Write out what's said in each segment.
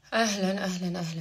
اهلا اهلا اهلا.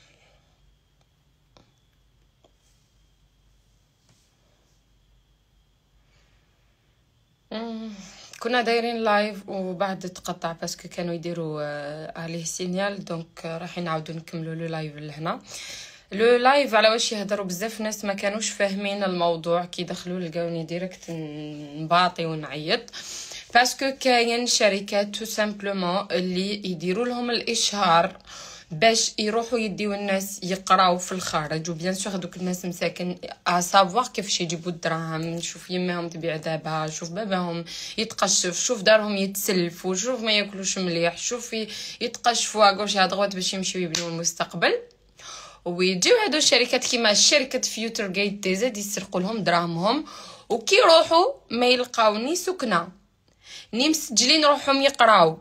مم. كنا دايرين لايف وبعد تقطع باسكو كانوا يديروا عليه سينيال، دونك راح نعاودوا نكملوا لو لايف لهنا. لو لايف على واش يهضروا بزاف ناس ما كانوش فاهمين الموضوع، كي دخلوا لقاوني ديريكت نباطي ونعيط باسكو كاين شركات تو سامبلومون اللي يديروا لهم الاشهار باش يروحوا يديو الناس يقراو في الخارج. وبيان سور هذوك الناس مساكن سافوار كيفاش يجيبوا الدراهم. شوف يماهم تبيع ذهبها، شوف باباهم يتقشف، شوف دارهم يتسلفوا، شوف ما ياكلوش مليح، شوف يتقشفوا اغوش على دغوات باش يمشيو يبنيو المستقبل. ويجيو هادو الشركات كيما شركة فيوتر جيت دي زاد يسرقوا لهم دراهمهم. وكي يروحوا ما يلقاو ني سكنة، ني مسجلين روحهم يقراو،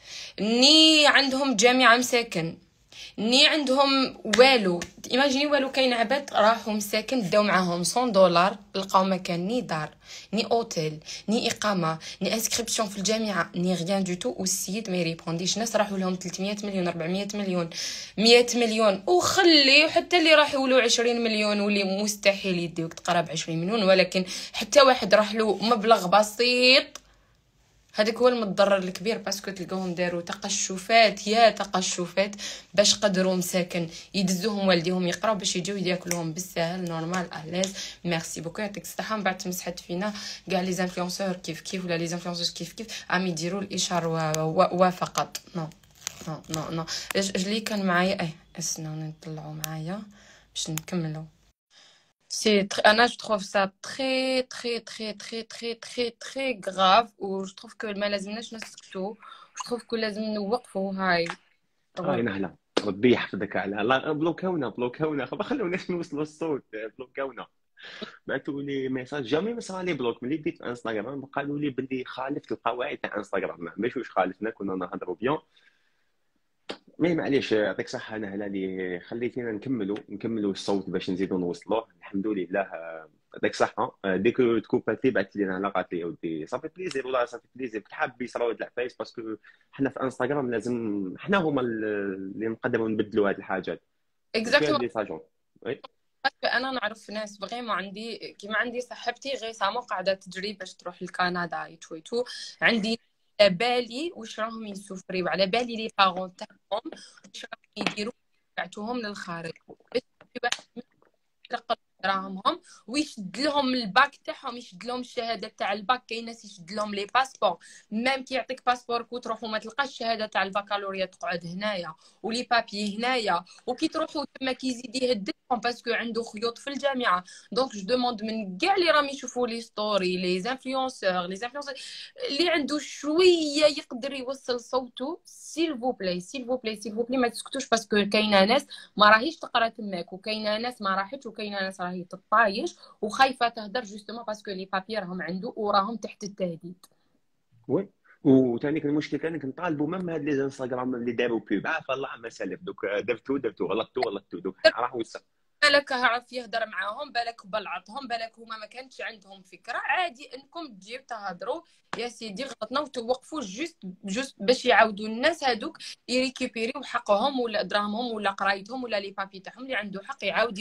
ني عندهم جامعة مساكن، ني عندهم والو. ايماجيني والو. كاين عباد راحوا مساكن داو معاهم 100 دولار لقاو مكان ني دار ني اوتيل ني اقامه ني انسكريبسيون في الجامعه ني غيان دو تو. والسيد ما يريبونديش. ناس راحوا لهم 300 مليون 400 مليون 100 مليون، وخلي حتى اللي راح يولوا 20 مليون واللي مستحيل يديوك تقرا ب 20 مليون، ولكن حتى واحد راح له مبلغ بسيط هذاك هو المتضرر الكبير. باسكو تلقاهم داروا تقشفات يا تقشفات باش قدروا مساكن يدزوهم والديهم يقراو باش يجيو ياكلوهم بالساهل نورمال الاز. ميرسي بوكو يعطيك الصحه. من بعد تمسحت فينا كاع لي زانفلونسور كيف كيف ولا لي زانفلونسور كيف كيف عم يديروا الاشهار وفقط. نو نو نو نو. اللي كان معايا استناو نطلعوا معايا باش نكملوا. Anna, je trouve ça très, très, très, très, très, très, très grave. Ou je trouve que ما لازمناش نسكتوا. Je trouve que لازم نوقفوا هاي هاي الغلط. نهلا. ربي يحفظك على لا بلوكاونا بلوكاونا ما خلوناش نوصلوا الصوت. بلوكاونا بعثوا لي ميساج جامي ما صرا لي بلوك ملي بديت في انستغرام قالوا لي بلي خالفت القواعد تاع انستغرام ماشي واش خالفنا كنا نهضروا بيان مي معليش يعطيك صحة نهلا لي خليتينا نكملوا الصوت باش نزيدوا نوصلوه الحمد لله. يعطيك صحة. ديك تكوباتي بعثت لي علاقات لي ودي صافي بليزير والله صافي بليزير كنت حاب يصراو هاد العفايس باسكو حنا في انستغرام لازم حنا هما اللي نقدروا نبدلوا هاد الحاجات ماشي هاد Exactement. لي ساجون. وي Parce que أنا نعرف ناس فريمون عندي كيما عندي صاحبتي غير سامو قاعدة تجري باش تروح لكندا يتو يتو. عندي على بالي واش راهم يسوفريو، على بالي لي بارون تاعهم واش راهم يديروا بعتوهم للخارج باش في واحد يلقى دراهمهم ويشد لهم الباك تاعهم، يشد لهم الشهاده تاع الباك. كاين ناس يشد لهم لي باسبور، ميم كي يعطيك باسبورك وتروح وما تلقاش الشهاده تاع البكالوريا تقعد هنايا ولي بابي هنايا. وكي تروحوا تما كيزيد يهددهم باسكو عنده خيوط في الجامعه. دونك جو دوموند من كاع اللي راهم يشوفوا لي ستوري لي زانفلونسور اللي عنده شويه يقدر يوصل صوته، سيل فو بلاي سيل فو بلاي سيل فو بلاي ما تسكتوش. باسكو كاينه ناس ما راهيش تقرا تماك، وكاينه ناس ما راحتش، وكاينه ناس راهي تطايش وخايفه تهدر جوستومون باسكو لي بابي راهم عنده وراهم تحت التهديد. وي وثاني المشكل كان كنطالبوا ميم هاد لي انستغرام اللي داروا بوب عاف الله ما سلف دوك درتو غلطتو دوك راه وسع. بالك عرف يهدر معاهم، بالك بلعطهم، بالك هما ما كانتش عندهم فكره. عادي انكم تجيو تهضروا يا سيدي غلطنا وتوقفوا جوست باش يعاودوا الناس هادوك يريكيبيريو حقهم ولا دراهمهم ولا قرايتهم ولا لي بابي تاعهم اللي عنده حق يعاود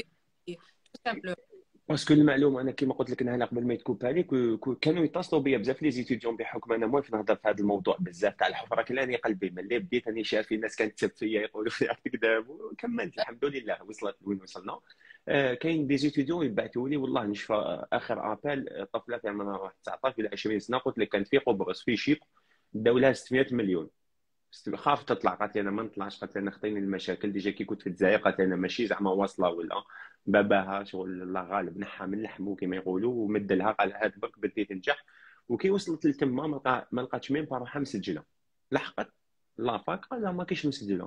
يدير. باسكو المعلومه انا كيما قلت لك انا قبل ما يتكوب عليك كانوا يتصلوا بيا بزاف لي زيتيديون بحكم انا موالف نهضر في هذا الموضوع بزاف تاع الحفره كلاني قلبي ملي بديت راني شايف الناس كانت تسب فيا يقولوا لي راك كذاب وكملت الحمد لله وصلت وين وصلنا. كاين دي زيتيديون يبعثوا لي والله نشفى اخر ابل طفله في عمرها واحد 19 ولا 20 سنه قلت لك كانت في قبرص في شيك داو لها 600 مليون. خاف تطلع قالت لي انا ما نطلعش قالت لي انا خطيني المشاكل ديجا كي كنت في الجزائر قالت لي انا ماشي زعما واصله ولا باباها شغل الله غالب نحى من لحمه كما يقولوا ومد لها قال هاد برك بدي تنجح. وكي وصلت لتما ما لقاتش ميم باروحها مسجله لحقت لافاك قال لها ما كاينش مسجله.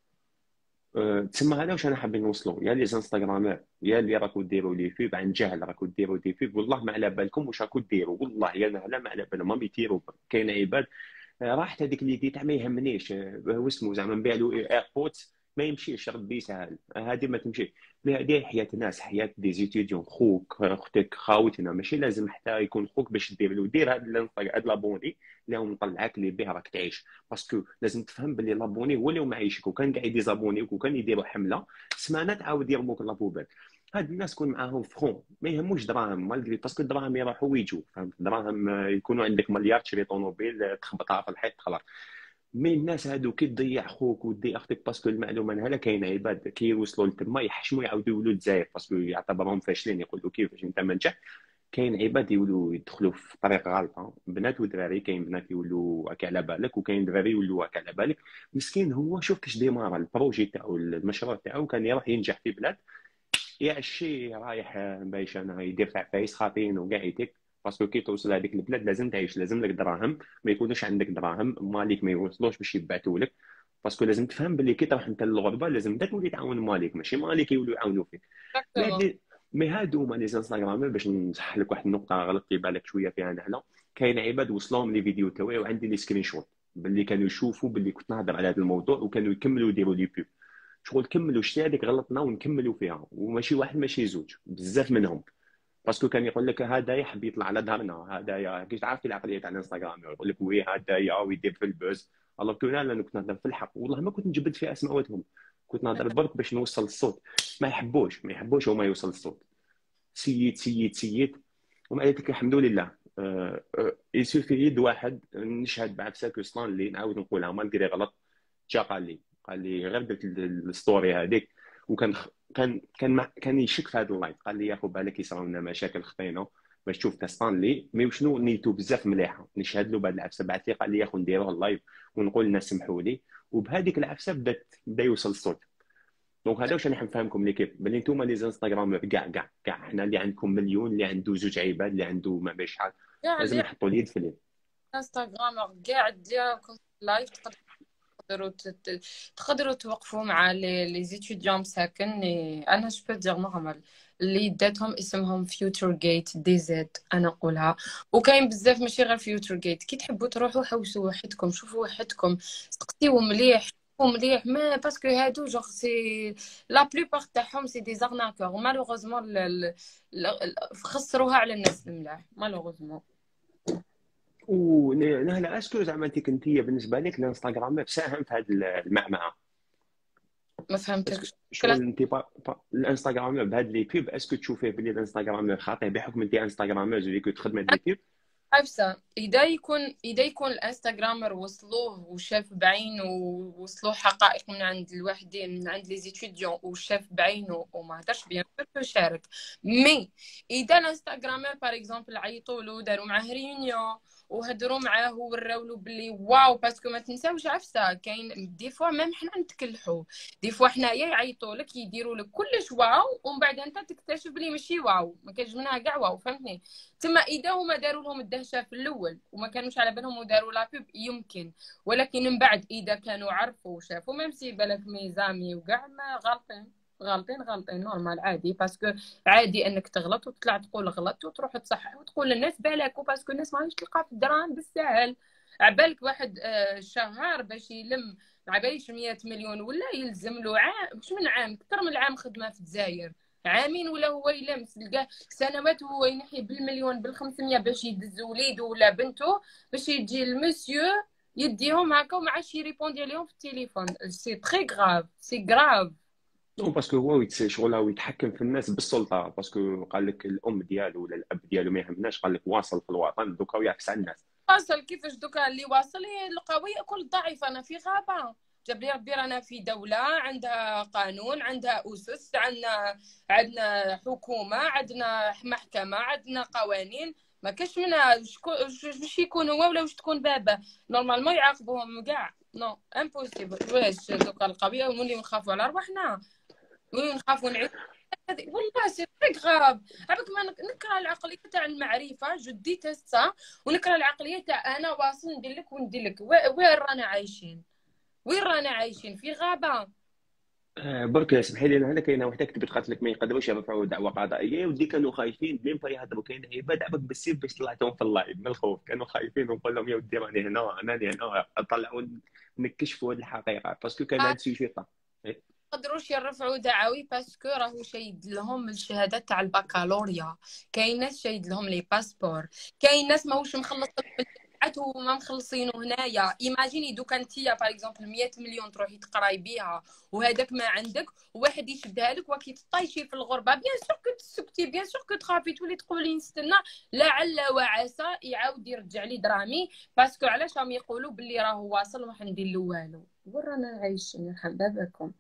تسمى هذا واش انا حابين نوصلوا يا لي انستغرامر يا اللي راكو ديروا لي فيب عن جهل راكو ديروا دي فيب والله ما على بالكم واش راكو ديروا والله يا لا ما على بالهم ما يديروا. كاين عباد راحت هذيك اللي دي تاع ما يهمنيش هو اسمه زعما نبيع له ايربودز ما يمشيش، ربي يسهل، هذه ما تمشي. مي هذه حياه ناس، حياه دي زيتيديون، خوك اختك خاوتنا، ماشي لازم حتى يكون خوك باش دير له دير هاد لابوني اللي هو مطلعك اللي به راك تعيش. باسكو لازم تفهم باللي لابوني هو اللي معيشك، وكان قاعد يزابونيك وكان يديروا حمله سمانه تعاود يرموك لابوبال. هاد الناس كون معاهم فرون، ما يهموش دراهم مالغري، باسكو الدراهم يروحوا ويجوا، فهمت؟ دراهم يكونوا عندك مليار تشري طوموبيل تخبطها في الحيط خلاص. مي الناس هادو كي تضيع خوك وتضيع اختك، باسكو المعلومه هنا كاين عباد كي يوصلوا لتما يحشموا يعاودوا يولوا للجزائر، باسكو يعتبرهم فاشلين، يقولوا كيفاش انت ما نجح. كاين عباد يولوا يدخلوا في طريق غلطه، بنات ودراري، كاين بنات يولوا هكا على بالك، وكاين دراري يولوا هكا على بالك. مسكين هو شوف كيش ديمارا البروجي تاعو، المشروع تاعو كان يروح ينجح في بلاد، يعشي رايح بايش انا يدير تاع فايس خاطين وكاع يديك. باسكو كي توصل هذيك البلاد لازم تعيش، لازم لك دراهم، ما يكونوش عندك دراهم مالك ما يوصلوش باش يبعثوا لك. باسكو لازم تفهم باللي كي تروح انت للغربه لازم انت تولي تعاون مالك، ماشي مالك يولوا يعاونوا فيك. مي هاد اكزاكتومون. مي هادو هما لي انستغرام، باش نصح لك واحد النقطه غلط في بالك شويه فيها نحن. كاين عباد وصلهم لي فيديو تاعي وعندي لي سكرين شوت باللي كانوا يشوفوا باللي كنت نهضر على هذا الموضوع، وكانوا يكملوا يديروا لي بيب. شغل كملوا شتي هذيك غلطنا ونكملوا فيها، وماشي واحد ماشي زوج، بزاف منهم. باسكو كان يقول لك هذا يحب يطلع على ظهرنا، هذا يا كيش تعرف العقليه تاع الانستغرام، يقول لك وي هذا يا ويدير في البوز. الله كنا لا كنت نهضر في الحق، والله ما كنت نجبد في اسماء، كنت نهضر برك باش نوصل الصوت. ما يحبوش هما يوصل الصوت. سيد سيد سيد. ومع ذلك الحمد لله. يسوفي يد واحد نشهد مع بساكو سلان اللي نعاود نقولها مالغري غلط. جا قال لي غير درت الستوري هذيك، وكان كان يشك في هذا اللايف، قال لي يا خو بالك يصراو لنا مشاكل خطينا باش تشوف ستانلي، مي وشنو نيتو بزاف مليحه نشهد له بعد العفسه. بعث لي قال لي يا خو نديروه اللايف ونقول للناس سمحوا لي، وبهذيك العفسه بدا يوصل الصوت. دونك هذا واش انا نفهمكم ليكيب باللي نتوما لي انستغرام كاع حنا اللي عندكم مليون، اللي عنده زوج عباد، اللي عنده ما بين شحال، كاع لازم اللي نحطوا اليد في اليد. انستغرام كاع ديالكم لايف تقدروا تقدروا توقفوا مع لي زيتيديون مساكن. انا جو بو دير نورمال اللي داتهم اسمهم فيوتشر جيت دي زد انا نقولها. وكاين بزاف ماشي غير فيوتشر جيت، كي تحبوا تروحوا حوسوا وحدكم، شوفوا وحدكم، سقسيو مليح، شوفوا مليح، ما باسكو هادو جوغ سي لا بلوبار تاعهم سي دي زارناكور، ومالوغوزمون خسروها على الناس الملاح مالوغوزمون. ونهلا اسكو زعما انت كنتي بالنسبه لك الانستغرام ساهم في هذه المعمعه؟ ما اسكو فهمتكش. شغل انت الانستغرام بهذا لي بيب، اسكو تشوفيه باللي الانستغرام خاطئ بحكم انت انستغراموز اللي كنت تخدم هاد لي بيب؟ عفسة، إذا يكون الانستغرامر وصلوه وشاف بعينه، ووصلوه حقائق من عند الوحدين من عند لي زيتيديون وشاف بعينه وما هدرش بيان سور يشارك. مي اذا الانستغرامر باغ اكزومبل عيطوا له داروا معاه ريونيون وهضروا معاه ووراو له بلي واو، باسكو ما تنساوش عفسه كاين دي فوا ميم حنا نتكلحوا، دي فوا حنايا يعيطوا لك يديروا لك كلش واو، ومن بعد انت تكتشف بلي ماشي واو، ما كاينش منها كاع واو، فهمتني؟ تما اذا هما داروا لهم الدهشه في الاول وما كانوش على بالهم وداروا لا بيب يمكن، ولكن من بعد اذا كانوا عرفوا وشافوا ميم سي بالك ميزامي وكاع ما غالطين، غالطين نورمال عادي، باسكو عادي انك تغلط وتطلع تقول غلط وتروح تصحح وتقول للناس بالك، وباسكو الناس ما تلقى في الدراهم بالسهل. عبالك واحد شهر باش يلم عباليش 100 مليون ولا يلزم له عام، مش من عام، اكثر من العام خدمه في الجزائر، عامين ولا هو يلمس تلقاه سنوات وهو ينحي بالمليون بال500 باش يدز وليده ولا بنته، باش يجي المسيو يديهم هكا وما عادش يريبوندي عليهم في التليفون. سي تري غراف، سي غراف. نو باسكو هو شغل هو يتحكم في الناس بالسلطه، باسكو قال لك الام ديالو ولا الاب ديالو ما يهمناش، قال لك واصل في الوطن دوكا ويعكس على الناس. واصل كيفاش دوكا اللي واصل القوي ياكل الضعيف. انا في غابه، جاب لي ربي رانا في دوله عندها قانون، عندها اسس، عندنا حكومه، عندنا محكمه، عندنا قوانين، ما كاش منها باش يكون هو ولا واش تكون بابا نورمالمون يعاقبوهم كاع. نو امبوسيبل. واش دوكا القويه ونولي نخافوا على رواحنا، نولي نخافوا نعيش والله سي تري غراب. عباك ما نكره العقليه تاع المعرفه جدي تسا، ونكره العقليه تاع انا واصل ندير لك وندير لك. وين رانا عايشين؟ وين رانا عايشين؟ في غابه. برك سمحي لي، انا هنا كاينه وحده كتبت قالت لك ما يقدروش يرفعوا دعوه قضائيه، ودي كانوا خايفين بلين يهضروا، كاين عباد عباك بالسيف باش طلعتهم في اللايف من الخوف، كانوا خايفين ونقول لهم يا ودي راني هنا، انا هنا، طلعوا نكشفوا هذه الحقيقه، باسكو كان هذا السوجي طا. يقدروش يرفعوا دعاوي باسكو راهو شايد لهم الشهادات تاع البكالوريا. كاين ناس شايد لهم لي باسبور. كاين ناس ماهوش مخلص الجامعات وما مخلصينه هنايا. ايماجيني دوكا انتيا باغ اكزومبل 100 مليون تروحي تقراي بيها وهذاك ما عندك، وواحد يشدها لك وكي تطيشي في الغربه، بيان سور كو تسكتي، بيان سور كو تخافي تولي تقولي نستنى لعل وعسى يعاود يرجع لي درامي. باسكو علاش راهم يقولوا باللي راهو واصل وما ندير له والو. ورانا عايشين يرحم باباكم.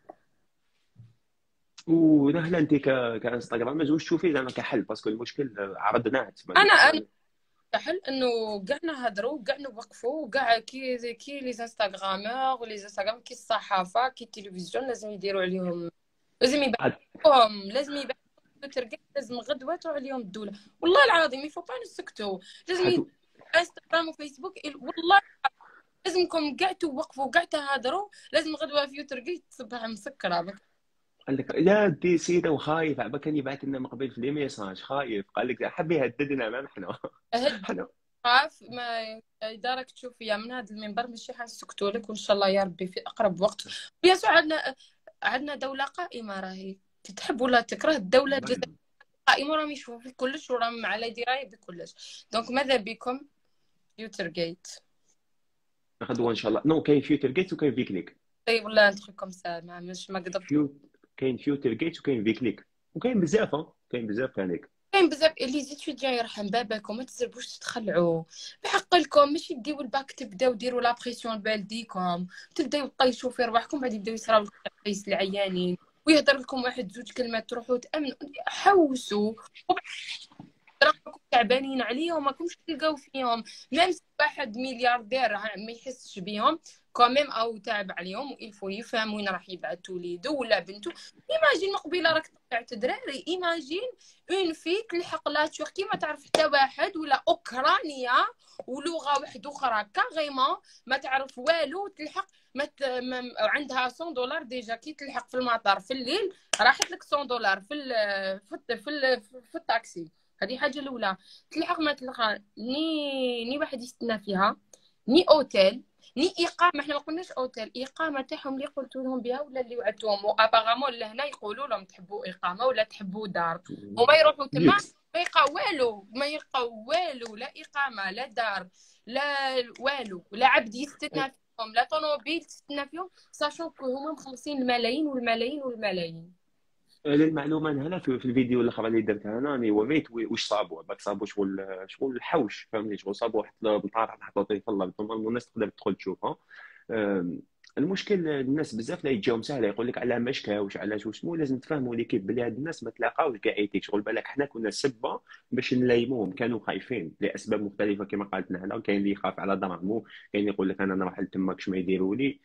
ونهلا انت كانستغرام ما زوج تشوفي زعما كحل، باسكو المشكل عرضناه تما انا حل انه كاع نهضروا كاع نوقفوا كاع كي لي انستغرامور ولي انستغرام كي الصحافه كي التلفزيون لازم يديروا عليهم، لازم يبانوهم، لازم يبانوا ترقى، لازم غدوه تروح عليهم الدوله. والله العظيم يفو با نسكتوا، لازم حتى انستغرام وفيسبوك والله لازمكم كاع توقفوا كاع تهضروا، لازم غدوه في ترقى تصبح مسكره. قال لك لا دي سيده وخايف عبا كان يبعث لنا من قبل في لي ميساج خايف، قال لك حب يهددنا ما حنا أهد حنا خاف ما دارك تشوفيها من هذا المنبر ماشي حنسكتوا لك، وان شاء الله يا ربي في اقرب وقت. بيان سور عندنا دوله قائمه، راهي تحب ولا تكره الدوله الجزائريه قائمه، راهم يشوفوا في كلش وراهم على درايه بكلش. دونك ماذا بكم فيوتر جيت. غدوه ان شاء الله. نو كاين فيوتر جيت وكاين فيكليك. طيب والله ندخلكم ساعه ما قدرت. فيو كاين فيوتر جيت وكاين فيكليك وكاين بزاف كاين بزاف هذيك. كاين بزاف لي زيتيديان يرحم باباكم، ما تزربوش تتخلعوا بحقلكم، ماشي ديروا الباك تبداو ديروا لا بريسيون بالديكم، تبداو طيشوا في رواحكم، بعد يبداو يصراو القيس العيانين ويهضر لكم واحد زوج كلمات تروحوا تامنوا. حوسوا راكم تعبانين عليهم ماكمش تلقاو فيهم. ميم واحد ملياردير ما يحسش بيهم كوميم او تعب عليهم ويلفو يفهم وين راح يبعث وليدو ولا بنته. ايماجين مقبله راك طلعت دراري، ايماجين اون في تلحق لا تركي ما تعرف حتى واحد، ولا اوكرانيا ولغه واحده اخرى كاريمون ما تعرف والو، تلحق عندها 100 دولار ديجا كي تلحق في المطار في الليل راحت لك 100 دولار في التاكسي. هذه حاجه الاولى. تلحق ما تلقى ني واحد يستنى فيها، ني اوتيل، ني اقامه. احنا ما قلناش اوتيل، اقامه تاعهم اللي قلتوا لهم بها ولا اللي وعدتوهم. وابارامون لهنا يقولوا لهم تحبوا اقامه ولا تحبوا دار، وما يروحوا تما ميكس. ما يلقاو والو، ما يلقاو والو، لا اقامه لا دار لا والو، لا عبد يستنى فيهم لا طوموبيل تستنى فيهم، ساشون كو هما مخلصين الملايين والملايين والملايين. للمعلومه هنا في الفيديو الاخر اللي درته انا راني وريت واش صابوا باك صابوا شغل الحوش فهمتي، شغل صابوا واحد البطاطا حطوا في الله الناس تقدر تدخل تشوفها. المشكل الناس بزاف لا يجيهم سهله يقول لك على ما شكاوش علاش واسمو، لازم تفهموا لي كيف بلي هاد الناس ما تلاقاوش كاع ايتيك، شغل بالك حنا كنا سبه باش نلايموهم، كانوا خايفين لاسباب مختلفه كما قالت نهلا. كاين اللي يخاف على دراهمو، كاين اللي يقول لك انا نروح لتماك ما يديروا لي،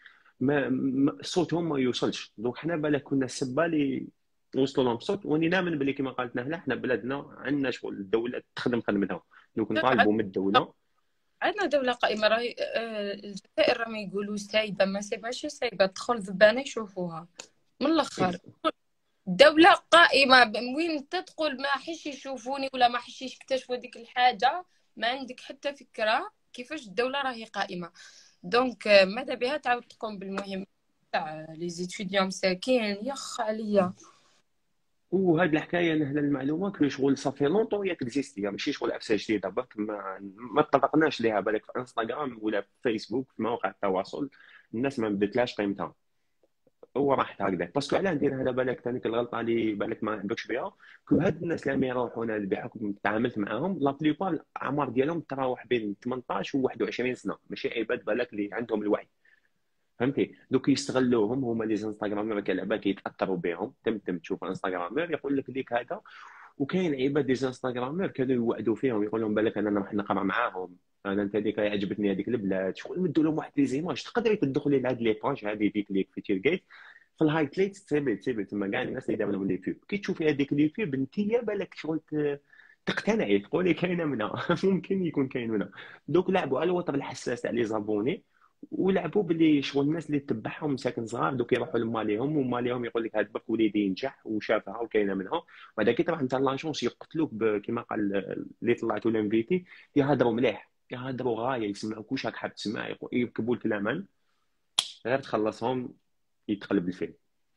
صوتهم ما يوصلش. دونك حنا بالك كنا السبه اللي وصلوا لهم الصوت. واني نامن بلي كما قالت نهلا حنا بلادنا عندنا شغل الدوله تخدم خدمتها، دونك نطالبوا من الدوله. عندنا دولة قائمة راهي الجزائر راهم يقولوا سايبة، ما ماشي سايبة، تدخل ذبانة يشوفوها من الآخر. دولة قائمة وين تدخل ما حش يشوفوني ولا ما حش يكتشفوا ديك الحاجة، ما عندك حتى فكرة كيفاش الدولة راهي قائمة. دونك ماذا بها تعاود تقوم بالمهمة تاع لي زيتيديون مساكين. يخ عليا. وهاد الحكايه نهلا المعلومه كل شغل صافي لونطون هي تكزيستي، ماشي شغل عفسه جديده برك ما تطرقناش ليها. بالك في انستغرام ولا في فيسبوك في مواقع التواصل الناس ما بدتلاش قيمتها، هو راح هكذاك. باسكو علاه ندير هذا بالك ثاني الغلطه اللي بالك ما عندكش بها. كل هاد الناس اللي يروحون بحكم تعاملت معاهم لا بليبار الاعمار ديالهم تراوح بين 18 و 21 سنه، ماشي عباد بالك اللي عندهم الوعي فهمتي. دوك يستغلوهم هما لي انستغرامر كلعبه يتاثروا بهم. تم تشوف انستغرامر يقول لك ديك هذا. وكاين عباد لي انستغرامر كانوا يوعدوا فيهم يقول لهم بالك انا نروح نقرا معاهم، انا انت هذيك عجبتني هذيك البلاد، شغل يمدوا لهم واحد لي زيماج. تقدري تدخلي لهاد لي باج هذه ديك ليك في تيرغيت في الهايلايت تسيبي تما كاع الناس اللي داروا لهم لي بيب. كي تشوفي هذيك لي بيب انت بالك شغل تقتنعي تقولي كاينه منها ممكن يكون كاين منها. دوك لعبوا على الوتر الحساس تاع لي زابوني، ولعبوا باللي شغل الناس اللي تتبعهم مساكن صغار دوك يروحوا لماليهم وماليهم يقول لك هاد برك وليدي ينجح وشافها وكاينه منها. بعد كي تروح انت لاشونس يقتلوك كما قال اللي طلعتوا لانفيتي، يهضروا مليح يهضروا غايه يسمعوك واش راك حاب تسمع، يكبوا لك الامان غير تخلصهم يتقلب الفيلم.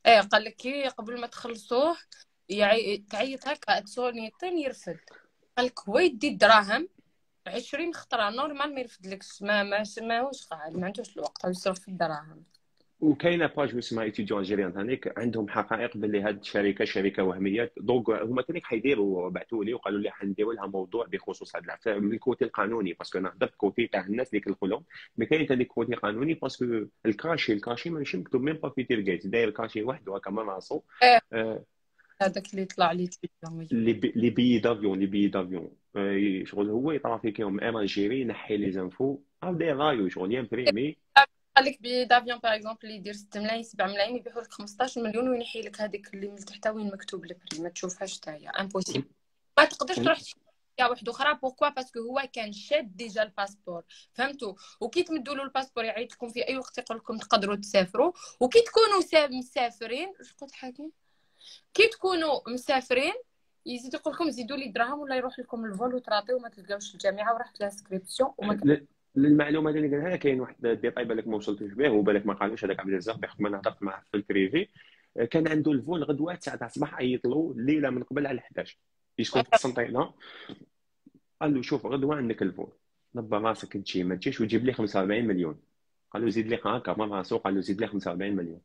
ايه قال لك كي قبل ما تخلصوه تعيط هكا تصونيطين يرفد. قال لك هو يدي الدراهم 20 خطره نورمال ما يرفدلكش، ماهوش قاعد ما عندوش الوقت يصرف في الدراهم. وكاينه باج اسمها ايتيديون الجيريان ثانيك عندهم حقائق باللي هذه الشركه شركه وهميه. دونك هما ثانيك حيديروا، بعثوا لي وقالوا لي حنديروا لها موضوع بخصوص هذا العفاء من الكوتي القانوني، باسكو انا هضرت كوتي تاع الناس اللي كيدخلوا لهم، مي كاين ثاني كوتي قانوني باسكو الكاشي ماشي مكتوب ميم با في تيرغيت، داير كاشي وحده هكا من راسو. ايه آه، هذاك اللي طلع لي تلفزيون. لي بي دافيون شغل هو يطرافيكيهم ام الجيري، ينحي لي زانفو او داير رايو شغل يمبريمي. قال لك بي دافيون باغ اكزومبل اللي يدير 6 ملايين 7 ملايين يبيعوا لك 15 مليون وينحي لك هذيك اللي من تحت وين مكتوب البري ما تشوفهاش حتى امبوسيبل. ما تقدرش تروح تشري واحده اخرى. بوركوا باسكو هو كان شاد ديجا الباسبور، فهمتوا؟ وكي تمدوا له الباسبور يعيط لكم في اي وقت يقول لكم تقدروا تسافروا. وكي تكونوا مسافرين شكون حاكم، كي تكونوا مسافرين يزيد يقول لكم زيدوا لي دراهم ولا يروح لكم الفول وتراطي وما تلقاوش الجامعه ورحت لانسكريبسيون وما للمعلومه اللي قالها لك، كاين واحد ديتاي بالك ما وصلتوش به وبالك ما قالوش هذاك عبد الرزاق بحكم انا هضرت معاه في البريفي. كان عنده الفول غدوه 9 تاع الصباح، عيط له الليله من قبل على 11 يسكن في قسنطينه. قال له شوف غدوه عندك الفول، دبر راسك تجي ما تجيش وتجيب لي 45 مليون. قال له زيد لي هكا من راسو، قال له زيد لي 45 مليون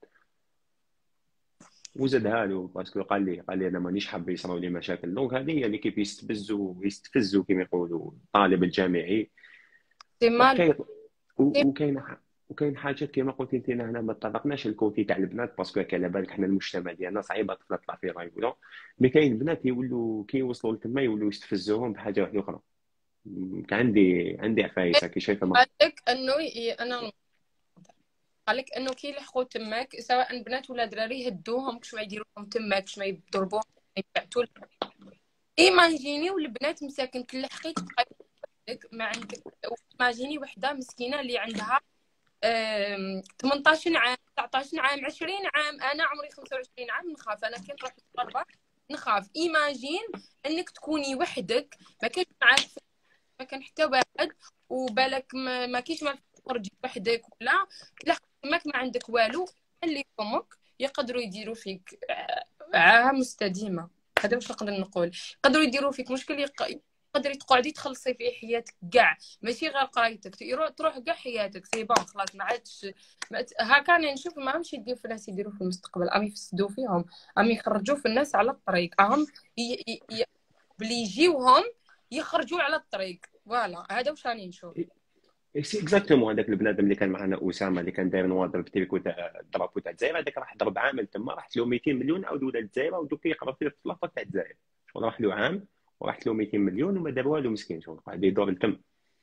وزادها له باسكو قال لي انا مانيش حاب يصراو لي مشاكل. دونك هذه هي اللي كيف يستفزوا كما يقولوا الطالب الجامعي. احتمال. وحكايه وكاين حاجات كما قلت انت هنا ما تطرقناش الكوتي تاع البنات باسكو على بالك حنا المجتمع ديالنا صعيبه طفله تطلع في راي ولا. مي كاين بنات يولوا كي يوصلوا لتما يولوا يستفزوهم بحاجه واحده اخرى. عندي عفايس كي شايفه ما. قال لك انه انا قال لك انه كي يلحقوا تماك سواء بنات ولا دراري يهدوهم كش ما يديروا لهم تماك كش ما يضربوهم يبعثوا لهم. ايماجيني والبنات مساكن كل حقيت ما عندك. ايماجيني وحده مسكينه اللي عندها 18 عام 19 عام 20 عام. انا عمري 25 عام نخاف. انا كي نروح للغربه نخاف. ايماجين انك تكوني وحدك ما كاينش معاك ما كان حتى واحد وبالك ما كاينش ما تخرجي وحدك ولا تلحق ماك ما عندك والو. اللي فمك يقدروا يديروا فيك عاهه مستديمه. هذا واش نقدر نقول. يقدروا يديروا فيك مشكل تقدري تقعدي تخلصي في حياتك كاع ماشي غير قرايتك تروح كاع حياتك سي بون خلاص ما عادش هكا. انا نشوف ما همش يديروا في الناس يديروا في المستقبل ام يفسدوا فيهم ام يخرجوا في الناس على الطريق هم بلي يجيوهم يخرجوا على الطريق. فوالا هذا واش راني نشوف. سي اكزاكتومون هذاك البنادم اللي كان معنا اسامه اللي كان داير نواضر في التريكو تاع الدرابو تاع الجزائر، هذاك راح ضرب عامل تما راحت له 200 مليون عاود ولا الجزائر ودوك يقرا في اللافا تاع الجزائر. شغل راح له عام وراحت له 200 مليون وما دار والو مسكين. شغل قاعد يدور التم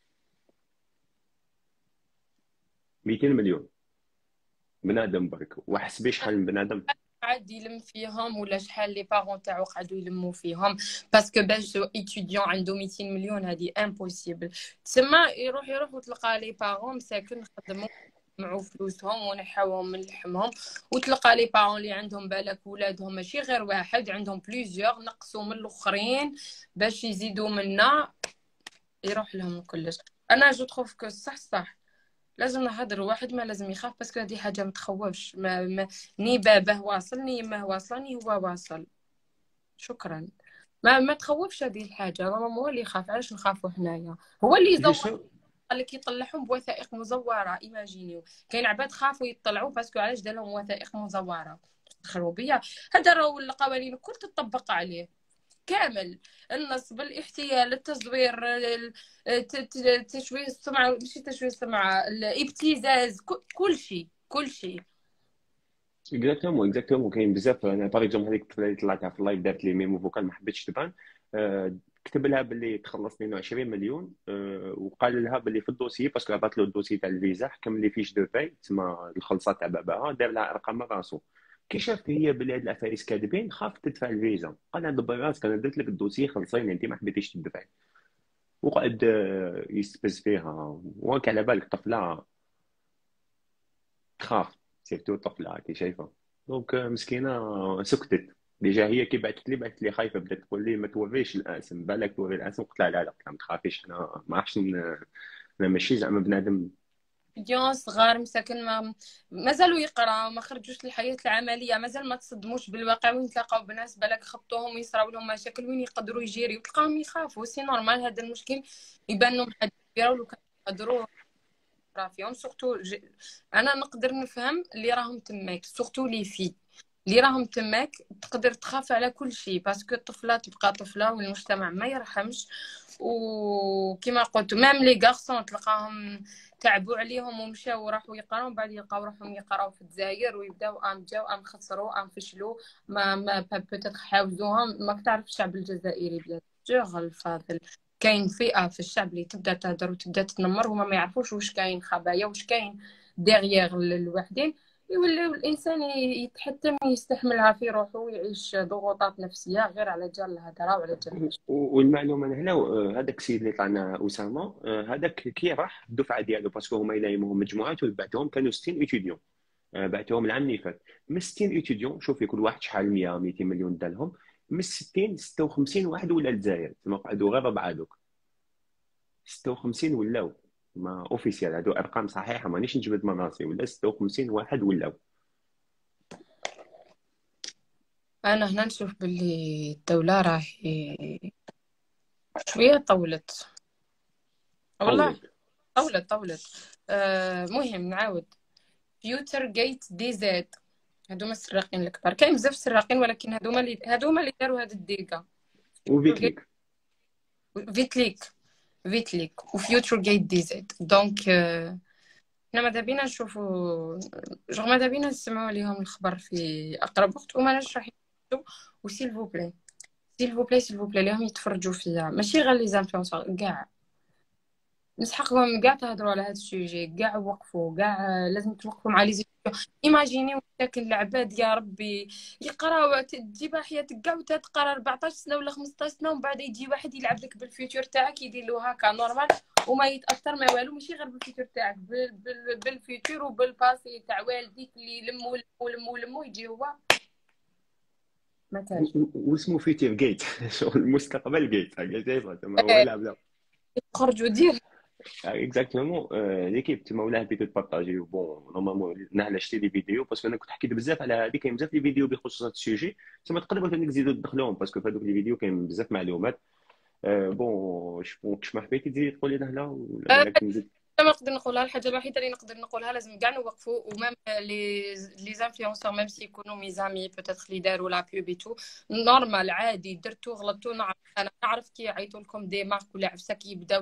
200 مليون بنادم برك وحسبي شحال من بنادم. قعد يلم فيهم ولا شحال لي بارون تاعو قعدوا يلموا فيهم باسكو باش ايتيديون عنده 200 مليون هذه امبوسيبل. تسمى يروح وتلقى لي بارون مساكن خدموا معو فلوسهم ونحاوهم من لحمهم. وتلقى لي بارون اللي عندهم بالك ولادهم ماشي غير واحد عندهم بليزيور نقصوا من الاخرين باش يزيدوا منا يروح لهم كلش. انا جو تروف كو صح لازم نهضر. واحد ما لازم يخاف باسكو هذه حاجه ما تخوفش. ني باباه واصل ني ما واصل ني هو واصل. شكرا. ما تخوفش هذه الحاجه. ماما هو اللي يخاف. علاش نخافوا حنايا؟ هو اللي يزور. جوستو قال لك يطلعهم بوثائق مزوره. ايماجينيو كاين عباد خافوا يطلعوا باسكو علاش دار لهم وثائق مزوره. تخربوا بيا. هذا راهو القوانين الكل تطبق عليه كامل. النصب الاحتيال التزوير تشويه السمعه ماشي تشويه السمعه الابتزاز كل شيء. اكزاكتومون كاين بزاف. انا باغ اكزومبل هذيك الطفله اللي طلعتها في اللايف دارت لي ميمو فوكال ما حبيتش تبان. كتب لها باللي تخلص منه 20 مليون. وقال لها باللي في الدوسي باسكو عطات له الدوسي تاع الفيزا حكم لي فيش دو باي تسمى الخلصه تاع باباها دار لها ارقام راسو. كي شافت هي باللي هاد العفايس كاذبين خافت تدفع الفيزا. قال لها دبر راسك انا درت لك الدوسي خلصيني انت ما حبيتيش تدفعي. وقعد يستفز فيها وانك على بالك طفله تخاف سيرتو طفله كي شايفه. دونك مسكينه سكتت. ديجا هي كي بعثت لي خايفه بدات تقول لي ما توريش الاسم بالك توري الاسم. قلت لها لا لا ما تخافيش انا ما عرفتش انا ماشي زعما بنادم ستوديون صغار مساكن مازالوا يقراو، ما خرجوش للحياة العملية، مازال ما تصدموش بالواقع، وين تلاقاو بناس بالك خبطوهم ويصراو لهم مشاكل وين يقدروا يجيريو، تلقاهم يخافوا. سي نورمال هذا المشكل يبان لهم حاجة كبيرة، ولو كان يقدروا فيهم سورتو انا نقدر نفهم اللي راهم تماك، سورتو لي في اللي راهم تماك تقدر تخاف على كل شيء، باسكو الطفله تبقى طفله والمجتمع ما يرحمش. وكما قلت مام لي غارسون تلقاهم تعبوا عليهم ومشاو وراحوا يقراو، من بعد يلقاو روحهم يقراو في الجزائر ويبداو جاو خسروا فشلوا، ما بوتيتر حاوزوهم. ما تعرف الشعب الجزائري بيان سور الفاضل، كاين فئة في الشعب اللي تبدا تهدر وتبدا تنمر، هما ما يعرفوش واش كاين خبايا واش كاين ديغيغ الوحدين. يولي الانسان يتحتم ويستحملها في روحه ويعيش ضغوطات نفسيه غير على جال الهدره وعلى جال المشكل. والمعلومه هنا هذاك السيد اللي طلعنا اسامه، هذاك كي راح الدفعه ديالو باسكو هما يلايموهم مجموعات، وبعثهم كانوا 60 اتيديون، بعثوهم العام اللي فات. من 60 اتيديون شوفي كل واحد شحال 100 200 مليون دالهم، من 60 56 واحد ولا الجزائر، تما قعدوا غير ربعه دوك 56 ولاو. ما اوفيسيال، هادو ارقام صحيحه مانيش نجبد من راسي، ولا 56 واحد ولاو. انا هنا نشوف باللي الدوله راهي شويه طولت، والله طولت. طولت. مهم نعاود، فيوتر جيت دي زاد، هادوما السراقين الكبار، كاين بزاف السراقين ولكن هادوما اللي داروا هاد الديكا. وفيتليك. فيتليك وفيوتشر جيت دي زد. دونك حنا ماذا بينا نشوفوا ماذا بينا نسمعوا عليهم الخبر في اقرب وقت، وماناش راح يتفرجوا. وسيل فو بلاي سيل فو بلاي ليهم يتفرجوا فيها، ماشي غير لي زانفلونسور كاع، نسحقهم كاع تهضروا على هذا السوجي، كاع وقفوا، كاع لازم توقفوا مع لي زيتيديون. ايماجيني ساكن العباد يا ربي يقراو، تجيب حياتك كاع وتتقرا 14 سنه ولا 15 سنه، ومن بعد يجي واحد يلعب لك بالفيوتشر تاعك، يدير له هكا نورمال وما يتاثر ما والو، ماشي غير بالفيوتشر تاعك، بالفيوتشر وبالباسي تاع والديك اللي لمو يجي هو ما كانش واسمه فيتير جيت شغل المستقبل جيت، هكا شايفه تما هو يلعب له. يخرج ودير. اكزاكتومون. ليكيب تما ولا بيتو تبارطاجي بون نورمالمون نحن شتي دي فيديو، باسكو انا كنت حكيت بزاف على هذه، كاين بزاف لي فيديو بخصوص هذا السوجي، تما تقدروا ثاني تزيدوا تدخلوهم، باسكو في هذوك لي فيديو كاين بزاف معلومات. بون كش ما حبيتي تزيدي تقولي لنا هنا ولا بالك نزيد؟ ما نقدر نقولها، الحاجه الوحيده اللي نقدر نقولها لازم كاع نوقفوا، ومام لي زانفلونسور ميم سي يكونوا ميزامي بوتيتر اللي داروا لا بيبي تو نورمال عادي، درتو غلطتو، نعرف انا نعرف كي يعيطوا لكم دي مارك ولا عفسه كي يبداو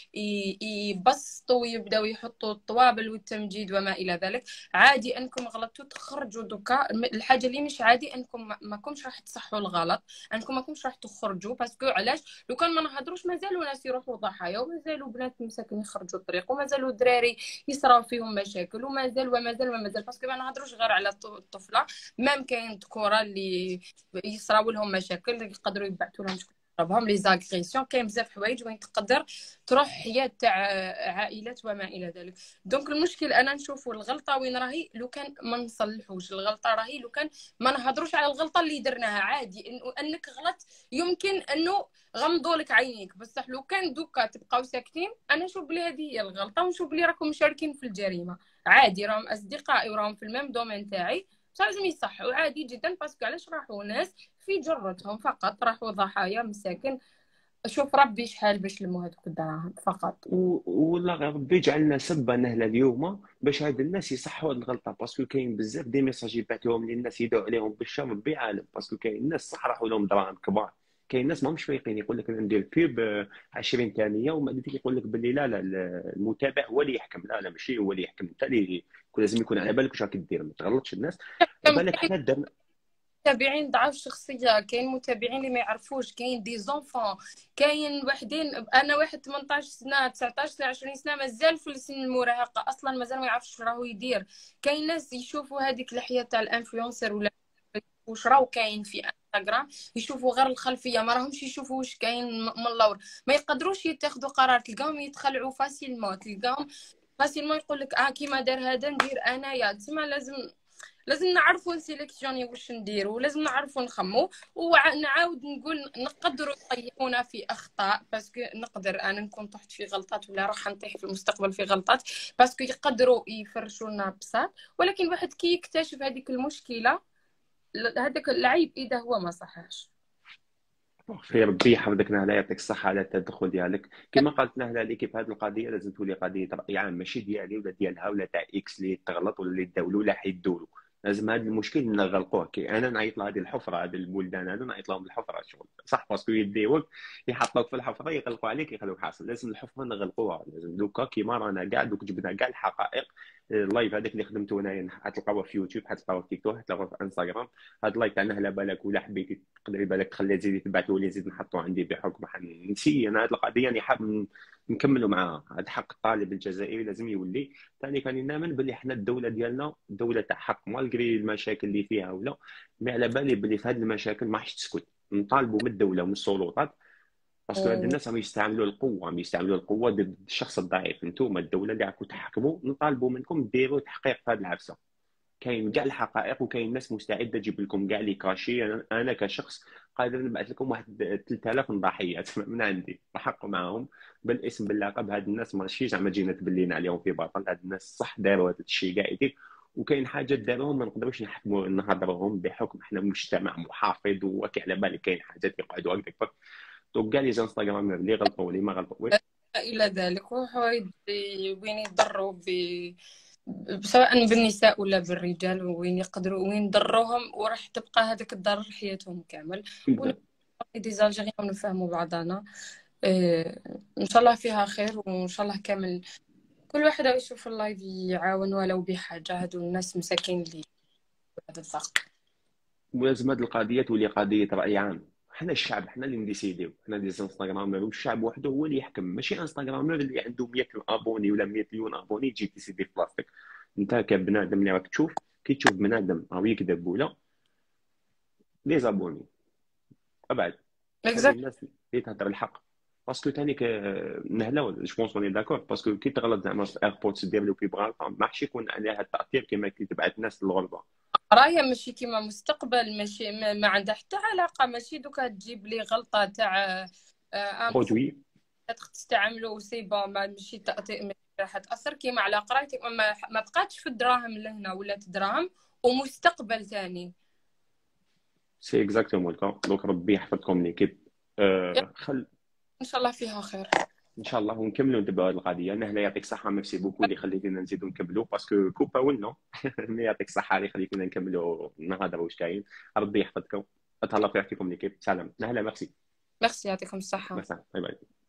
يبسطوا ويبداو يحطوا الطوابل والتمجيد وما الى ذلك، عادي انكم غلطتوا تخرجوا دوكا. الحاجه اللي مش عادي انكم ما كومش راح تصحوا الغلط، انكم ما كومش راح تخرجوا، باسكو علاش لو كان ما نهضروش مازالوا ناس يروحوا ضحايا، ومازالوا بنات مساكن يخرجوا الطريق، ومازالوا دراري يصراو فيهم مشاكل، ومازال باسكو ما نهضروش غير على الطفله، مام كاين ذكوره اللي يصراو لهم مشاكل يقدروا يبعثوا لهم شكون يضربهم لي زاغريسيون، كاين بزاف حوايج وين تقدر تروح حياه تاع عائلات وما الى ذلك. دونك المشكل انا نشوفوا الغلطه وين راهي، لو كان ما نصلحوش الغلطه راهي، لو كان ما نهضروش على الغلطه اللي درناها، عادي انك غلط، يمكن انه غمضوا لك عينيك، بصح لو كان دوكا تبقاو ساكتين، انا نشوف بلي هذه هي الغلطه، ونشوف بلي راكم مشاركين في الجريمه. عادي راهم اصدقائي وراهم في الميم دومين تاعي، بصح لازم يصحوا عادي جدا، باسكو علاش راحوا ناس في جرتهم فقط، راحوا ضحايا مساكن. شوف ربي شحال باش لموا هذوك الدراهم فقط. والله غير ربي يجعلنا سبه نهله اليوم باش هاد الناس يصحوا هاد الغلطه، باسكو كاين بزاف دي ميساج يبعثوهم للناس يدعوا عليهم بالشر، ربي عالم، باسكو كاين ناس صح راحوا لهم دراهم كبار، كاين ناس ماهمش فايقين، يقول لك انا ندير بيب 20 ثانيه وما ادري، يقول لك باللي لا المتابع هو اللي يحكم، لا ماشي هو اللي يحكم، انت اللي لازم يكون على بالك واش راك دير، ما تغلطش الناس. بالك حنا درنا. متابعين ضعاف شخصيه، كاين متابعين اللي ما يعرفوش، كاين دي زونفون، كاين وحدين، انا واحد 18 سنه 19 سنه 20 سنه مازال في سن المراهقه اصلا، مازال ما يعرفش راهو يدير. كاين ناس يشوفوا هذيك الحياه تاع الانفلونسر ولا واش راهو كاين في انستغرام، يشوفوا غير الخلفيه، ما راهمش يشوفوا واش كاين من اللور، ما يقدروش يتخذوا قرار، تلقاهم يتخلعوا فاسيلمون، تلقاهم فاسيلمون يقول لك كيما دار هذا ندير انايا. تسمى لازم لازم نعرفوا نسيليكسيوني واش نديروا، لازم نعرفوا نخمو، ونعاود نقول نقدروا يطيحونا في اخطاء، باسكو نقدر انا نكون طحت في غلطات ولا راح نطيح في المستقبل في غلطات، باسكو يقدروا يفرشونا بساط، ولكن الواحد كي يكتشف هذيك المشكله، هذاك العيب اذا هو ما صحاش. في ربي يحفظك نهلا، يعطيك الصحة على التدخل ديالك. كما قالت نهلا ليكي في هذه القضية لازم تولي قضية رأي عام، ماشي ديالي ولا ديالها ولا تاع اكس اللي تغلط ولا اللي تداولوا ولا حيدولوا. لازم هذا المشكل نغلقوه. كي انا نعيط لهذه الحفرة، هذه البلدان هذو نعيط لهم الحفرة شغل صح، باسكو يديوك يحطوك في الحفرة يغلقوا عليك يخلوك حاصل. لازم الحفرة نغلقوها. لازم دوكا كيما رانا كاع دوك جبنا كاع الحقائق. اللايف هذاك اللي خدمته انايا حتلقاوه في يوتيوب، حتلقاوه في تيك توك، حتلقاوه في انستغرام. هاد اللايك تاعنا على بالك ولا حبيتي تقدري بالك تخلي تزيدي تبعثوا لي زيد نحطوا عندي بحكم نسي انا هاد القضيه راني حاب نكملوا معاها. هاد حق الطالب الجزائري لازم يولي. ثاني كان نامن باللي حنا الدوله ديالنا دوله تاع حق، مالغري المشاكل اللي فيها ولا مي على بالي باللي في هاد المشاكل ما حش تسكت. نطالبوا من الدوله ومن السلطات، باسكو هاد الناس راهم يستعملوا القوه، راهم يستعملوا القوه ضد الشخص الضعيف. انتم الدوله اللي راكم تحكموا نطالبوا منكم ديروا تحقيق في هذه العفسه. كاين كاع الحقائق وكاين ناس مستعده تجيب لكم كاع لي كاشي. أنا كشخص قادر نبعث لكم واحد 3000 ضحيات من عندي بحق معاهم بالاسم باللقب. هاد الناس ماشي زعما جينا تبلينا عليهم في باطل. هاد الناس صح داروا هذا الشيء كاع يدير، وكاين حاجات داروهم ما نقدروش نحكموا نهضروهم بحكم احنا مجتمع محافظ. وكي على بالك كاين حاجات يقعدوا هكذاك. دونك كاع لي انستغرام اللي غلطوا واللي ما غلطوا الى ذلك وحوايج وين يضروا سواء بالنساء ولا بالرجال، وين يقدروا وين ضروهم، وراح تبقى هذاك الضرر حياتهم كامل. ونبقى ديزالجيريان ونفهموا بعضنا. ان شاء الله فيها خير، وان شاء الله كامل كل واحد يشوف اللايف يعاون ولو بحاجة. هادو الناس مساكين اللي هذا الضغط. ولازم هذه القضيه تولي قضيه راي عام. حنا الشعب، حنا اللي نديسيديو. حنا دي انستغرامر والشعب وحده هو اللي يحكم، ماشي انستغرامر اللي عنده 100 ابوني ولا 100 مليون ابوني يجي تيسيدي في بلاصتك. انت كبنادم اللي راك تشوف، كي تشوف بنادم راهو يكذب ولا لي زابوني ابعد. خلي اكزاكت. الناس اللي تهضر الحق. باسكو ثاني نهلا جو بونس اوني داكور. باسكو كي تغلط زعما في ايربودز دير له فيبرال ما حش يكون عليها التاثير كما كي تبعث الناس للغربه. راهي ماشي كيما مستقبل، ماشي ما عندها حتى علاقة. ماشي دوكا تجيب لي غلطة تاع ان برودوي تستعملوا سي بون، ماشي تأثير، راح تأثر كيما على قرايتك. ما بقاتش في الدراهم لهنا، ولات دراهم ومستقبل ثاني. سي اكزاكتومون الكا. دونك ربي يحفظكم ليكيب. خل ان شاء الله فيها خير. ان شاء الله ونكملوا ندبروا هذه القضيه. نهلا يعطيك الصحه، ميرسي بوكو اللي خليتينا نزيدوا نكملوا باسكو كوبا ولنا مي يعطيك الصحه اللي خليتينا نكملوا نهضروا واش كاين. ربي يحفظكم. اتهلا في يعطيكم ليكيب. سلام نهلا ميرسي. ميرسي، يعطيكم الصحة. مثلا باي باي.